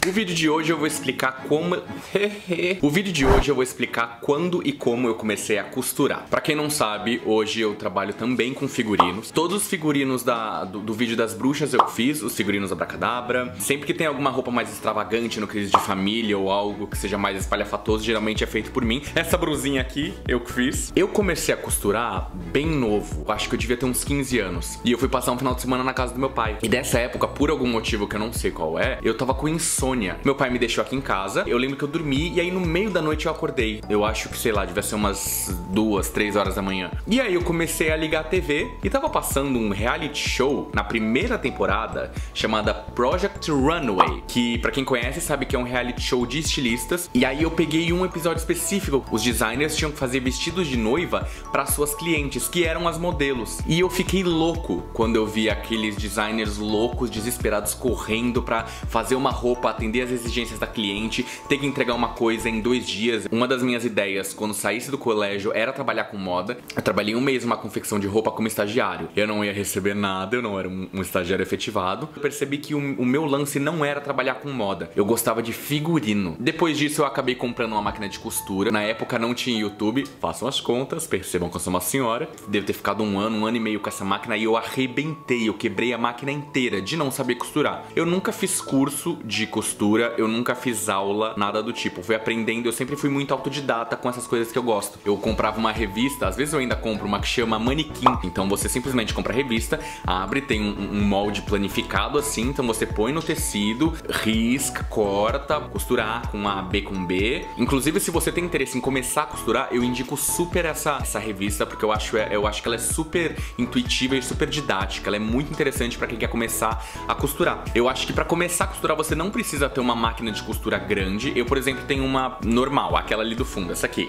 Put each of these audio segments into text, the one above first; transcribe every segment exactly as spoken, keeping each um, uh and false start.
O vídeo de hoje eu vou explicar como... o vídeo de hoje eu vou explicar quando e como eu comecei a costurar. Pra quem não sabe, hoje eu trabalho também com figurinos. Todos os figurinos da, do, do vídeo das bruxas eu fiz, os figurinos Abracadabra. Sempre que tem alguma roupa mais extravagante no crise de família ou algo que seja mais espalhafatoso, geralmente é feito por mim. Essa brusinha aqui, eu que fiz. Eu comecei a costurar bem novo, acho que eu devia ter uns quinze anos. E eu fui passar um final de semana na casa do meu pai. E dessa época, por algum motivo que eu não sei qual é, eu tava com insônia. Meu pai me deixou aqui em casa, eu lembro que eu dormi e aí no meio da noite eu acordei. Eu acho que, sei lá, devia ser umas duas, três horas da manhã. E aí eu comecei a ligar a T V e tava passando um reality show na primeira temporada chamada Project Runway, que pra quem conhece sabe que é um reality show de estilistas. E aí eu peguei um episódio específico. Os designers tinham que fazer vestidos de noiva para suas clientes, que eram as modelos. E eu fiquei louco quando eu vi aqueles designers loucos, desesperados, correndo pra fazer uma roupa, atender as exigências da cliente, ter que entregar uma coisa em dois dias. Uma das minhas ideias quando saísse do colégio era trabalhar com moda. Eu trabalhei um mês numa confecção de roupa como estagiário. Eu não ia receber nada, eu não era um, um estagiário efetivado. Eu percebi que o, o meu lance não era trabalhar com moda. Eu gostava de figurino. Depois disso eu acabei comprando uma máquina de costura. Na época não tinha YouTube, façam as contas, percebam que eu sou uma senhora. Devo ter ficado um ano, um ano e meio com essa máquina e eu arrebentei, eu quebrei a máquina inteira de não saber costurar. Eu nunca fiz curso de costura, eu nunca fiz aula, nada do tipo. Fui aprendendo, eu sempre fui muito autodidata com essas coisas que eu gosto. Eu comprava uma revista, às vezes eu ainda compro uma que chama Manequim. Então você simplesmente compra a revista, abre, tem um, um molde planificado assim, então você põe no tecido, risca, corta, costurar com A, B com B. Inclusive, se você tem interesse em começar a costurar, eu indico super essa, essa revista, porque eu acho, eu acho que ela é super intuitiva e super didática. Ela é muito interessante pra quem quer começar a costurar. Eu acho que pra começar a costurar você não precisa ter uma máquina de costura grande. Eu, por exemplo, tenho uma normal, aquela ali do fundo, essa aqui.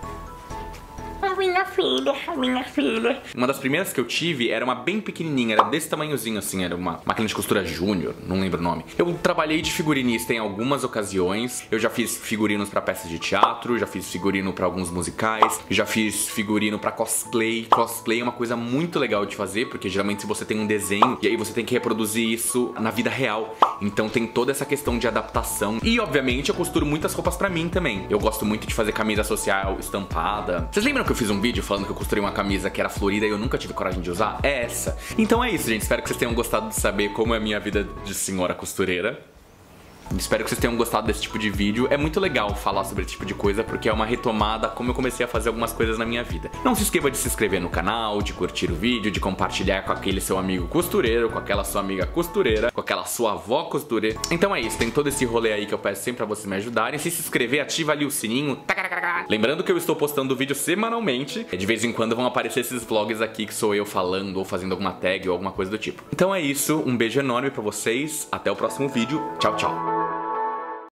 Minha filha, minha filha. Uma das primeiras que eu tive era uma bem pequenininha, era desse tamanhozinho assim, era uma máquina de costura júnior, não lembro o nome. Eu trabalhei de figurinista em algumas ocasiões. Eu já fiz figurinos pra peças de teatro, já fiz figurino pra alguns musicais, já fiz figurino pra cosplay. Cosplay é uma coisa muito legal de fazer, porque geralmente se você tem um desenho e aí você tem que reproduzir isso na vida real. Então tem toda essa questão de adaptação. E obviamente eu costuro muitas roupas pra mim também. Eu gosto muito de fazer camisa social estampada. Vocês lembram que eu fiz um vídeo falando que eu costurei uma camisa que era florida e eu nunca tive coragem de usar? É essa. Então é isso, gente. Espero que vocês tenham gostado de saber como é a minha vida de senhora costureira. Espero que vocês tenham gostado desse tipo de vídeo. É muito legal falar sobre esse tipo de coisa, porque é uma retomada como eu comecei a fazer algumas coisas na minha vida. Não se esqueça de se inscrever no canal, de curtir o vídeo, de compartilhar com aquele seu amigo costureiro, com aquela sua amiga costureira, com aquela sua avó costureira. Então é isso, tem todo esse rolê aí que eu peço sempre pra vocês me ajudarem. Se se inscrever, ativa ali o sininho. Lembrando que eu estou postando vídeo semanalmente. De vez em quando vão aparecer esses vlogs aqui que sou eu falando ou fazendo alguma tag ou alguma coisa do tipo. Então é isso, um beijo enorme pra vocês. Até o próximo vídeo. Tchau, tchau.